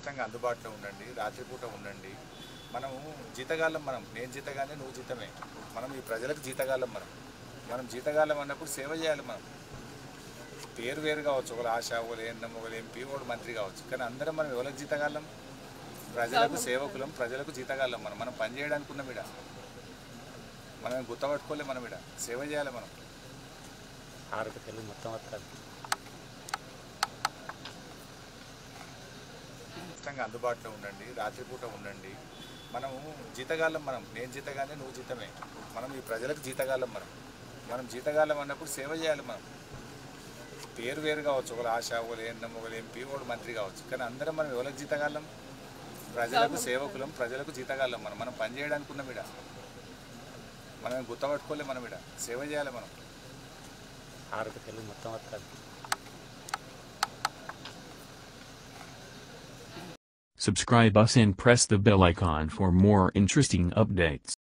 ఖచ్చితంగా అందుబాటులో ఉండండి, రాత్రిపూట ఉండండి. మనము జీతగాళ్ళం, నేను జీతగానే, నువ్వు జీతమే. మనం ఈ ప్రజలకు జీతగాళ్ళం. మనం జీతగాళ్ళం అన్నప్పుడు సేవ చేయాలి. మనం పేరు వేరు కావచ్చు, ఒకరు ఆశ, ఒకరు ఏఎన్ఎం, ఒకరు ఎంపీ, ఒకరు మంత్రి కావచ్చు, కానీ అందరం మనం ఎవరికి జీతగాళ్ళం? ప్రజలకు సేవకులం, ప్రజలకు జీతగాళ్ళం. మనం పని చేయడానికి ఉన్నాం ఇడ. మనం గుర్తుపట్టుకోలే, మనం ఇడ సేవ చేయాలి. మనం మొత్తం ఖచ్చితంగా అందుబాటులో ఉండండి, రాత్రిపూట ఉండండి. మనము జీతగాళ్ళం, నేను జీతగానే, నువ్వు జీతమే. మనం ఈ ప్రజలకు జీతగాళ్ళం. మనం జీతగాళ్ళం అన్నప్పుడు సేవ చేయాలి. మనం పేరు వేరు కావచ్చు, ఒకరు ఆశ, ఒకరు ఏఎన్ఎం, ఒకరు ఎంపీ, ఒకరు మంత్రి కావచ్చు, కానీ అందరం మనం ఎవరికి జీతగాళ్ళం? ప్రజలకు సేవకులం, ప్రజలకు జీతగాళ్ళం. మనం పని చేయడానికి ఉన్నాం ఇడ. మనం గుర్తుపట్టుకోలే, మనం ఇడ సేవ చేయాలి. మనం మొత్తం Subscribe us and press the bell icon for more interesting updates.